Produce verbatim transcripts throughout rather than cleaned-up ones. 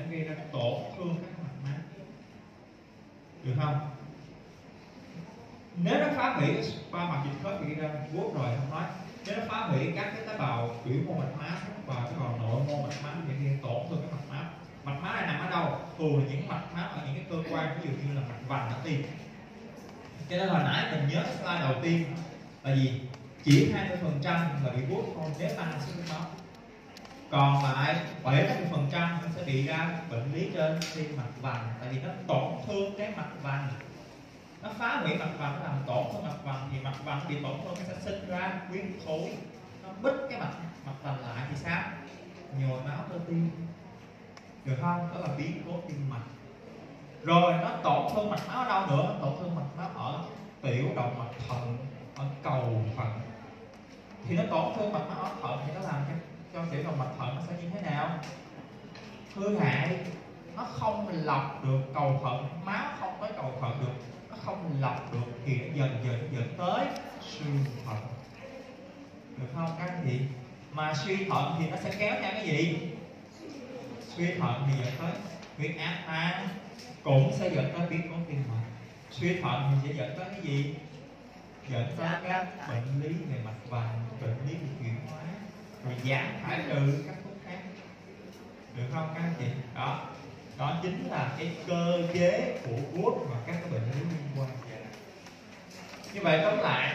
gây ra tổn thương các mạch máu, được không? Nếu nó phá hủy ba mạch dịch khớp thì gây ra vuốt rồi không nói. Nếu nó phá hủy các cái tế bào biểu mô mạch máu và cái bào nội mô mạch máu thì gây tổn thương các mạch máu. Mạch máu này nằm ở đâu? Thường là những mạch máu ở những cái cơ quan ví dụ như là mạch vành ở tim. Cho nên hồi nãy mình nhớ slide đầu tiên là gì? Chỉ hai mươi phần trăm là bị vuốt thôi nếu tăng số lượng máu. Còn lại bảy mươi phần trăm nó sẽ bị ra bệnh lý trên tim mạch vành, tại vì nó tổn thương cái mạch vành, nó phá hủy mạch vành, nó làm tổn thương mạch vành, thì mạch vành bị tổn thương nó sẽ sinh ra huyết khối, nó bít cái mạch mạch vành lại thì sao? Nhồi máu cơ tim, được không? Đó là biến cố tim mạch. Rồi nó tổn thương mạch máu ở đâu nữa? Tổn thương mạch máu ở tiểu động mạch thận, ở cầu thận. Thì nó tổn thương mạch máu ở thận thì nó làm cho cho tiểu động mạch thận nó sẽ như thế nào? Hư hại, nó không lọc được cầu thận, máu không tới cầu thận được, nó không lọc được thì nó dần dần dẫn tới suy thận, được không các anh chị? Mà suy thận thì nó sẽ kéo theo cái gì? Suy thận thì dẫn tới huyết áp tăng, cũng sẽ dẫn tới biến cố tim mạch. Suy thận thì sẽ dẫn tới cái gì? Dẫn tới các bệnh lý về mạch vành, bệnh lý về chuyển hóa, rồi giảm thải trừ các thuốc khác, được không các anh chị? Đó, đó chính là cái cơ chế của gút và các cái bệnh lý liên quan. Như vậy tóm lại,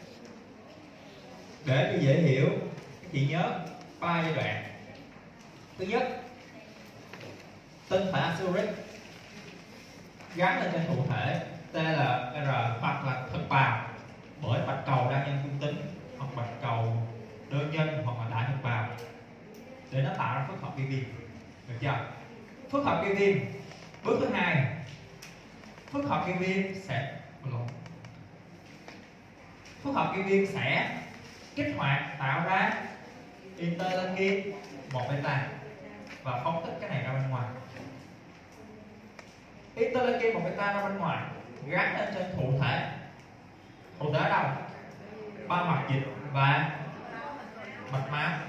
để cho dễ hiểu, các chị nhớ ba giai đoạn. Thứ nhất, tinh thể aciuric gắn lên trên thụ thể T là R hoặc là thực bào bởi bạch cầu đa nhân trung tính hoặc bạch cầu đơn nhân hoặc là đại thực bào để nó tạo ra phức hợp vi viêm, được chưa? Phức hợp vi viêm, bước thứ hai, phức hợp vi viêm sẽ phức hợp vi viêm sẽ kích hoạt tạo ra interleukin một beta và phóng thích cái này ra bên ngoài. Interleukin một beta ra bên ngoài gắn lên trên thụ thể. Thụ thể ở đâu? Ba mạch dịch và mạch máu,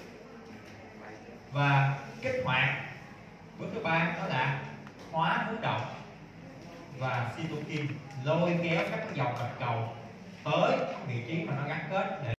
và kích hoạt bước thứ ba đó là hóa hướng động và cytokine lôi kéo các dòng bạch cầu tới vị trí mà nó gắn kết để